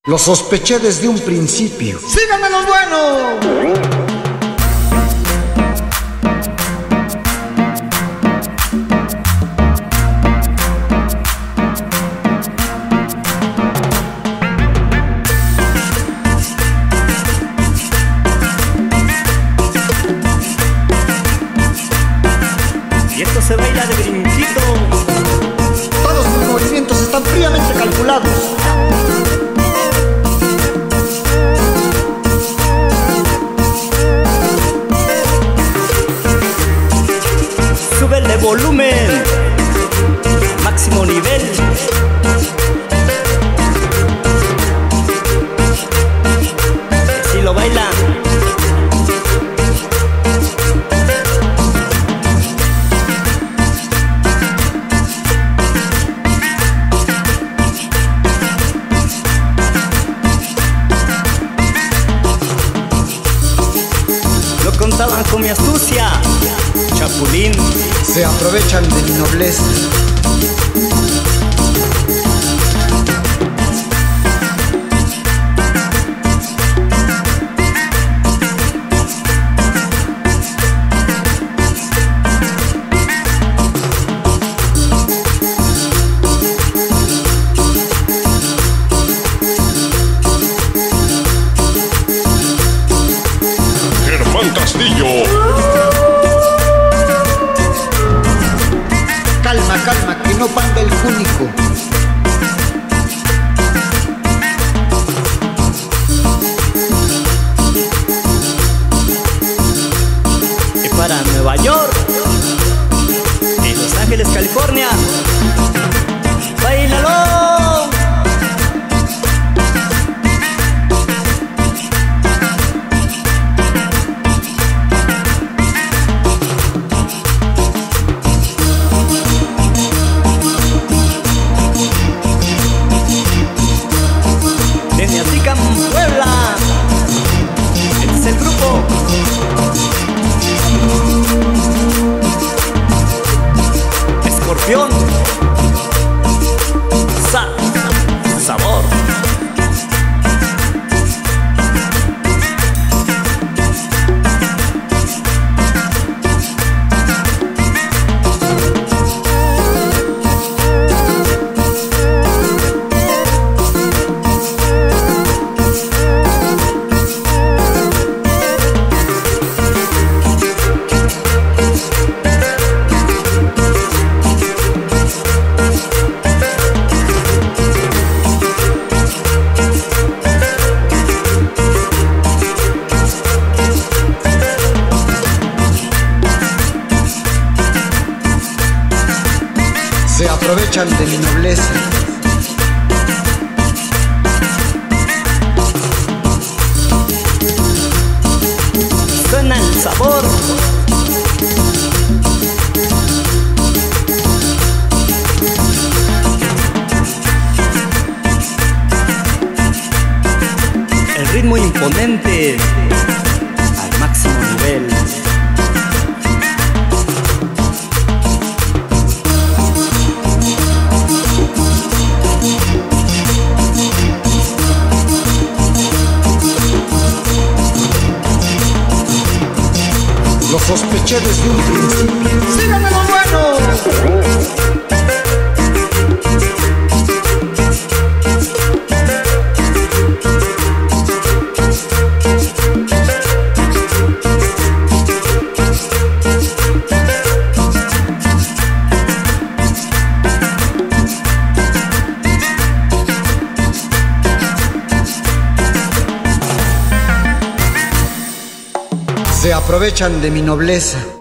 Lo sospeché desde un principio. ¡Síganme los buenos! Y esto se baila de brinquito. Todos mis movimientos están fríamente calculados. Súbele volumen, máximo nivel. Así lo baila. No contaban con mi astucia, Chapulín. Se aprovechan de mi nobleza. Germán Castillo. Calma, calma, que no panda el cúnico. Y para Nueva York y Los Ángeles, California, ¡báilalo! De Miatica, Puebla, este es el grupo. Escorpión, sabor. Se aprovechan de mi nobleza. Suena el sabor. El ritmo imponente al máximo nivel. Lo sospeché desde un principio. ¡Síganme los buenos! Se aprovechan de mi nobleza.